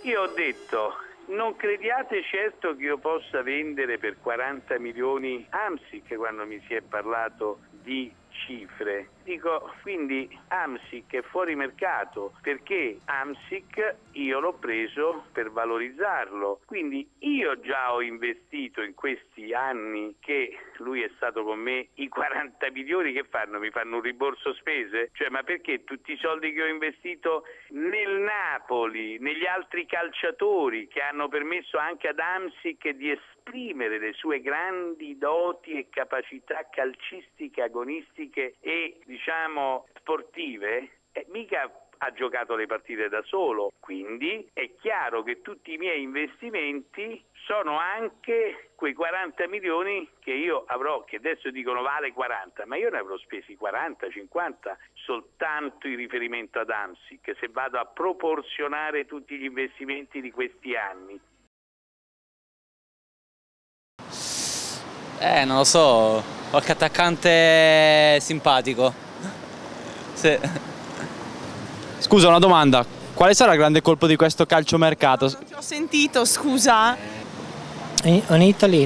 Io ho detto, non crediate certo che io possa vendere per 40 milioni Amsic quando mi si è parlato di cifre. Dico, quindi Amsic è fuori mercato perché Amsic io l'ho preso per valorizzarlo. Quindi io già ho investito in questi anni che lui è stato con me, i 40 milioni che fanno? Mi fanno un rimborso spese? Cioè, ma perché tutti i soldi che ho investito nel Napoli, negli altri calciatori che hanno permesso anche ad Amsic di esprimere le sue grandi doti e capacità calcistiche, agonistiche e diciamo sportive, mica ha giocato le partite da solo, quindi è chiaro che tutti i miei investimenti sono anche quei 40 milioni che io avrò, che adesso dicono vale 40, ma io ne avrò spesi 40, 50 soltanto in riferimento ad Amsic, se vado a proporzionare tutti gli investimenti di questi anni. Non lo so, qualche attaccante simpatico. Sì. Scusa, una domanda. Quale sarà il grande colpo di questo calciomercato? Non ti ho sentito, scusa. In Italy,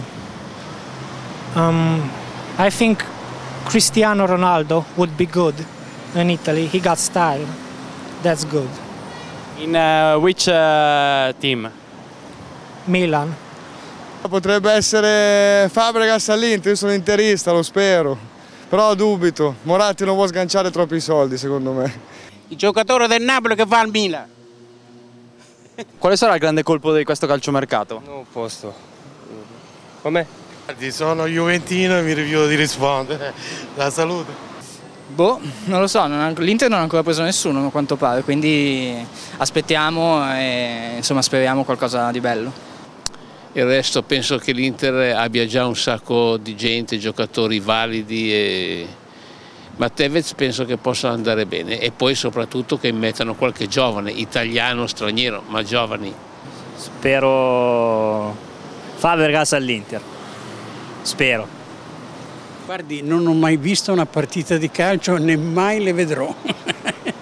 I think Cristiano Ronaldo would be good in Italy. He got style. That's good. In which team? Milan. Potrebbe essere Fabregas all'Inter, io sono interista, lo spero. Però dubito. Moratti non può sganciare troppi soldi, secondo me. Il giocatore del Napoli che va al Milan. Quale sarà il grande colpo di questo calciomercato? Non posto. Com'è? Sono juventino e mi rifiuto di rispondere. La salute. Boh, non lo so, l'Inter non ha ancora preso nessuno a quanto pare, quindi aspettiamo e insomma speriamo qualcosa di bello. Il resto penso che l'Inter abbia già un sacco di gente, giocatori validi, ma Tevez penso che possa andare bene e poi soprattutto che mettano qualche giovane, italiano, straniero, ma giovani. Spero Fabregas all'Inter, spero. Guardi, non ho mai visto una partita di calcio né mai le vedrò.